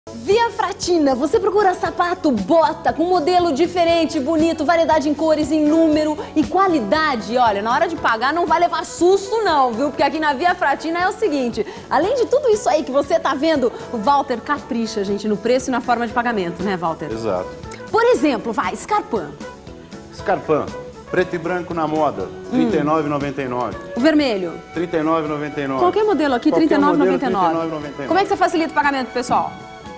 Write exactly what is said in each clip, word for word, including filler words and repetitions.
Via Fratina, você procura sapato, bota, com modelo diferente, bonito, variedade em cores, em número e qualidade. Olha, na hora de pagar não vai levar susto não, viu? Porque aqui na Via Fratina é o seguinte, além de tudo isso aí que você tá vendo, o Walter capricha, gente, no preço e na forma de pagamento, né, Walter? Exato. Por exemplo, vai, Scarpan. Scarpan, preto e branco na moda, trinta e nove reais e noventa e nove centavos. O vermelho. trinta e nove reais e noventa e nove centavos. Qualquer modelo aqui, Qualquer trinta e nove reais e modelo, noventa e nove trinta e nove reais e noventa e nove. Como é que você facilita o pagamento, pessoal?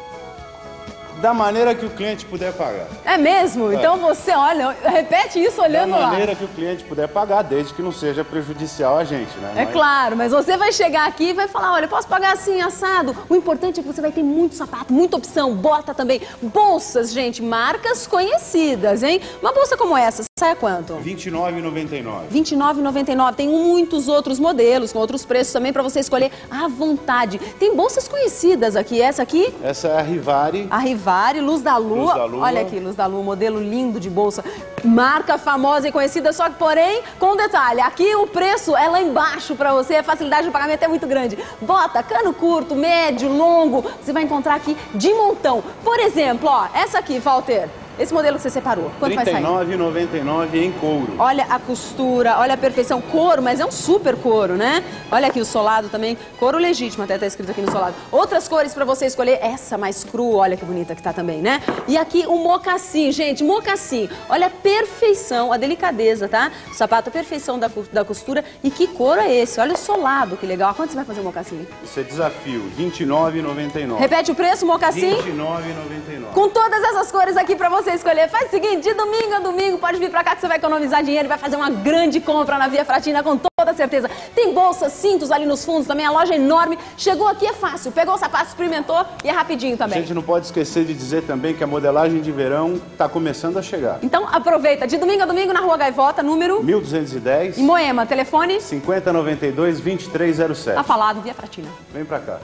Da maneira que o cliente puder pagar. É mesmo? É. Então você, olha, repete isso olhando lá. Da maneira lá. que o cliente puder pagar, desde que não seja prejudicial a gente, né? É mas... claro, mas você vai chegar aqui e vai falar, olha, posso pagar assim, assado. O importante é que você vai ter muito sapato, muita opção, bota também. Bolsas, gente, marcas conhecidas, hein? Uma bolsa como essa, sai a quanto? vinte e nove reais e noventa e nove centavos. vinte e nove reais e noventa e nove centavos. Tem muitos outros modelos, com outros preços também, pra você escolher à vontade. Tem bolsas conhecidas aqui, essa aqui? Essa é a Rivari. A Rivari, Luz da Lua. Luz da Lua. Olha aqui, Luz da Lua, modelo lindo de bolsa. Marca famosa e conhecida, só que porém, com um detalhe, aqui o preço é lá embaixo pra você, a facilidade de pagamento é muito grande. Bota, cano curto, médio, longo, você vai encontrar aqui de montão. Por exemplo, ó, essa aqui, Walter. Esse modelo que você separou, quanto vai sair? trinta e nove reais e noventa e nove centavos em couro. Olha a costura, olha a perfeição. Couro, mas é um super couro, né? Olha aqui o solado também. Couro legítimo, até tá escrito aqui no solado. Outras cores pra você escolher. Essa mais crua, olha que bonita que tá também, né? E aqui o mocassim, gente, mocassim. Olha a perfeição, a delicadeza, tá? O sapato, a perfeição da, da costura. E que couro é esse? Olha o solado, que legal. Quanto você vai fazer o mocassim? Isso é desafio, vinte e nove reais e noventa e nove centavos. Repete o preço, mocassim? vinte e nove reais e noventa e nove centavos. Com todas essas cores aqui pra você escolher. Faz o seguinte, de domingo a domingo, pode vir pra cá que você vai economizar dinheiro e vai fazer uma grande compra na Via Fratina com toda certeza. Tem bolsas, cintos ali nos fundos também, a loja é enorme. Chegou aqui é fácil, pegou o sapato, experimentou e é rapidinho também. A gente não pode esquecer de dizer também que a modelagem de verão tá começando a chegar. Então aproveita, de domingo a domingo na Rua Gaivota, número... mil duzentos e dez. Em Moema, telefone... cinquenta, noventa e dois, vinte e três zero sete. Tá falado, Via Fratina. Vem pra cá.